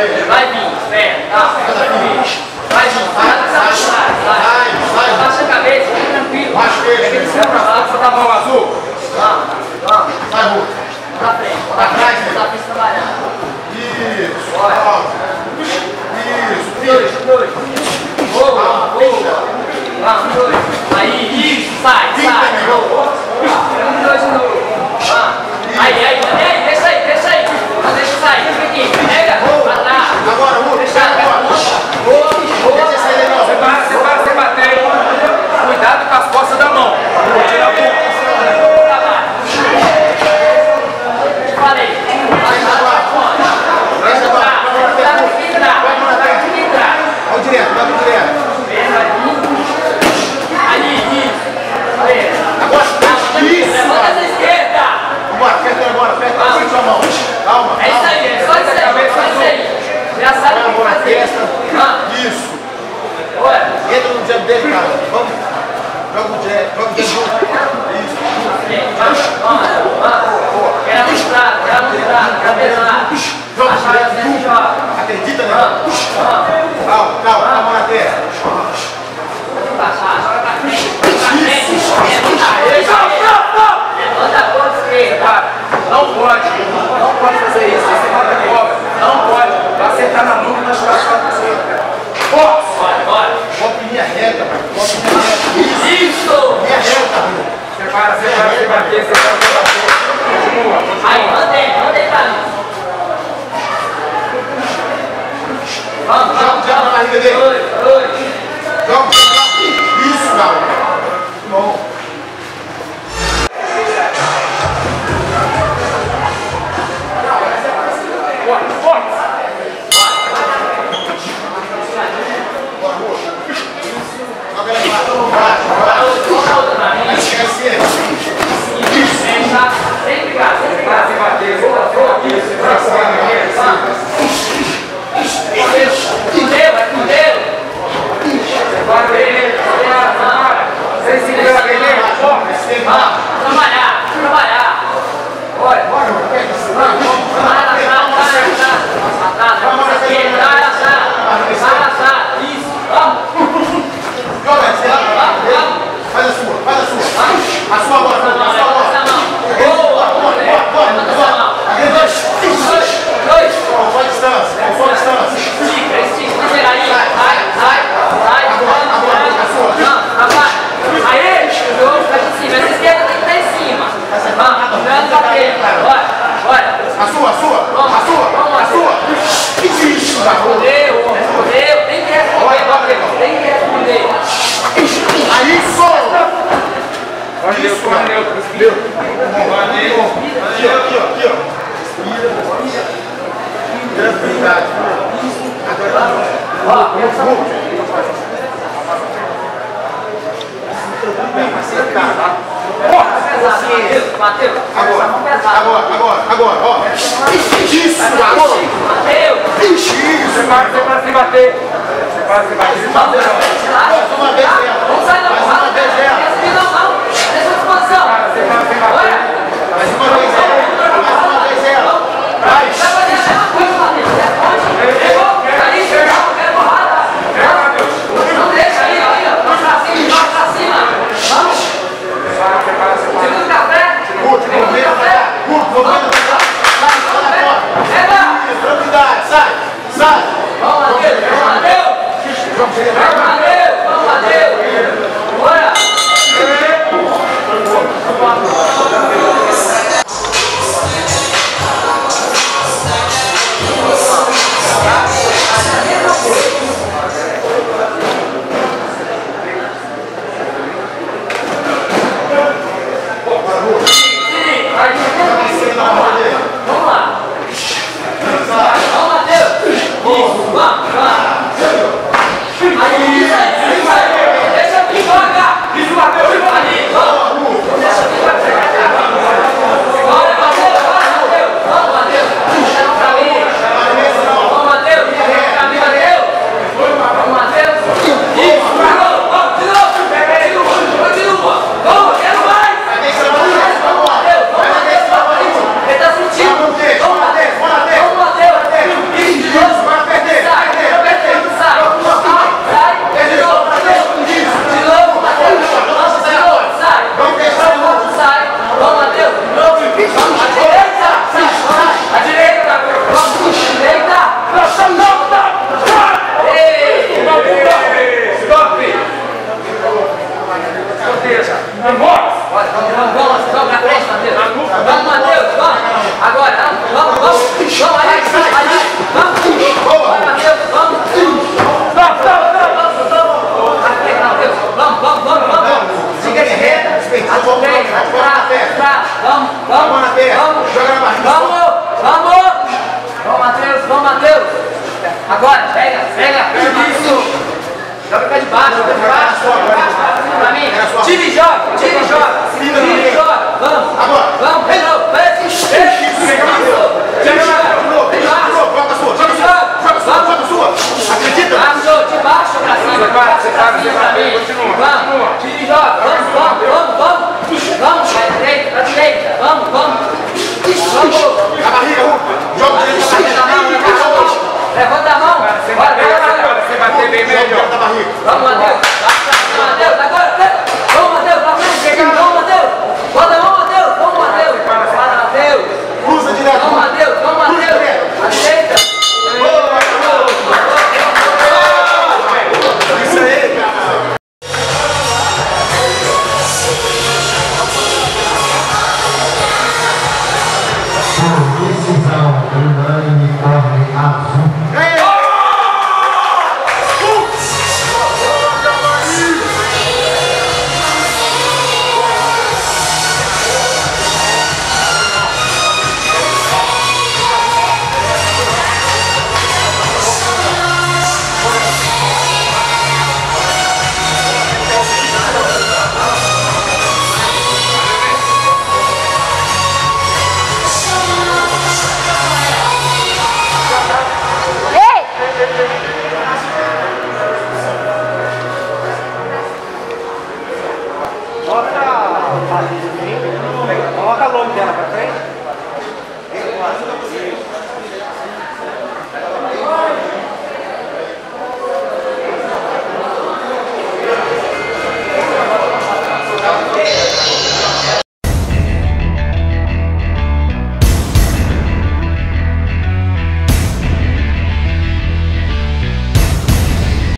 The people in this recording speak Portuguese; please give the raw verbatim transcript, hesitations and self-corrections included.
Vai vir, espera, tá? Vai vir, vai vir, vai, abaixa a cabeça, fica tranquilo. Pega ele pra lá, só tá a mão azul. Vamos, vamos. Vai, Ru. Pra frente, pra trás, pra frente trabalhando. Isso, Bora. Isso, Dois, dois. Boa, boa. Vamos, dois. Aí, isso, sai, sai. Boa. Um, dois de novo. Vamos. Aí, aí, aí, deixa aí, deixa aí. Deixa sair, fica aqui. Pega, pra trás. agora, Ru, Deixa agora. boa, boa. Deixa sair não. Separa, separa, você bater. Cuidado com as costas da mão. Vou tirar o pouco. Falei. Vai direto, vai direto. Ali, isso. Agora, isso. Levanta essa esquerda. Bora, aperta agora, aperta a sua mão. Calma, É isso aí, é só isso aí, só isso aí. Já sabe o que fazer. Isso. Olha. Entra no jab dele, cara. Vamos. Joga o jab, joga o jab. Isso. Vamos, vamos, vamos. Quero mostrar, quero mostrar, quero pesar. Joga direto. Acredita, né? Calma, calma, calma na terra. Joga pra frente, pra frente. Levanta a ponta esquerda. Não pode, não pode fazer isso. Você bota de cobra. Não pode. Vai sentar na nuca e nas costas pra você. Bora, bora. Bota em linha reta, pai. Bota em linha reta. Isso! Linha reta, viu? Separa, separa, você bater, separa, você bater. Continua, continua. Aí, mantém, mantém pra mim. Vamos, vamos, Joga na barriga dele. dois, dois. Joga. Isso, cara. Bom. Forte, forte. Joga lá embaixo. Volta outra pra mim. Esquece ele. Fecha. Sem brigar, sem brigar. Você bater, você bater, você bater. Fudeu, é fudeu. Separa ele, separa, separa. Sem segurar a beleza, forte. Vamos, trabalhar, trabalhar. Olha, Bora, pega esse. vai atrás, vai atrás. Atrás, vai esquerda, vai atrás. Vai atrás, isso, vamos. Joga esse. Faz a sua, faz a sua. A sua agora, a sua agora. Boa, boa. Dois. Qual a distância? Qual a distância? Estica, estica, vai gerar aí. Sai, sai, sai. Agora, agora, a sua. Não, trabalha. Aí, o jogo faz assim, essa esquerda tem que estar em cima. Vamos, jogando pra frente. Bora, bora. A sua, a sua, a sua, a sua. Isso, garoto. Respondeu, respondeu. Tem que responder, Gabriel. Tem que responder. Aí, só. Olha Deus, Isso, como é cara. neutro. Deu. Aqui, ó, aqui, ó, aqui, ó. Tranquilidade. Ó, pensa. Bateu, bateu. Agora, agora, agora, agora, ó. Isso, garoto. Bateu. Isso. Separa, separa, sem bater. Separa, sem bater. Vamos, relaxa. Uma vez dela. Vamos sair da Mais porrada. uma vez dela. Não, não. Deixa a disposição. Separa, sem bater. Olha. Mais uma vez ela. Mais uma vez ela. Vai. Vai fazer a mesma coisa, Matheus. Responde. Pegou. Aí, chegou. Quer porrada. Não deixa aí, aí. Vamos pra cima, vamos pra cima. Vamos. Separa, separa, separa. Segundo café. Curto, movimento pra cá. Curto, movimento pra cá. Sai na porta. Pega. Tranquilidade, sai. Sai. Vamos, Matheus. Vamos, Matheus. Vamos, Tira e joga, tira e joga, tira e joga. Vamos, Agora. vamos, de novo. Chega na sua. Chega na sua. Joga a sua. Joga a sua. Joga a sua. Joga a sua. Acredita? Passou, de baixo pra cima. Separa, separa, De baixo pra separa, cima. continua. Vamos, tira e joga. Vamos, vamos, vamos, vamos. Vamos, pra direita, pra direita. Vamos, vamos. Vamos. A barriga, Hugo. Joga a barriga. Levanta a mão, levanta a mão. Levanta a mão. Você Bora, bater, bora, bora. você bater bem melhor. Joga a barriga. Vamos, Matheus.